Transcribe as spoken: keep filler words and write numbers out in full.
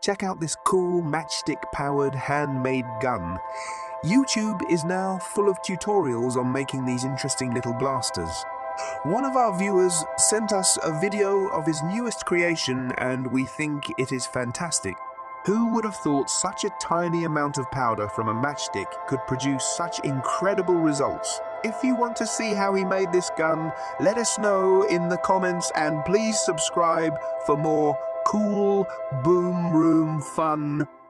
check out this cool matchstick-powered handmade gun. YouTube is now full of tutorials on making these interesting little blasters. One of our viewers sent us a video of his newest creation and we think it is fantastic. Who would have thought such a tiny amount of powder from a matchstick could produce such incredible results? If you want to see how he made this gun, let us know in the comments and please subscribe for more cool boom room fun.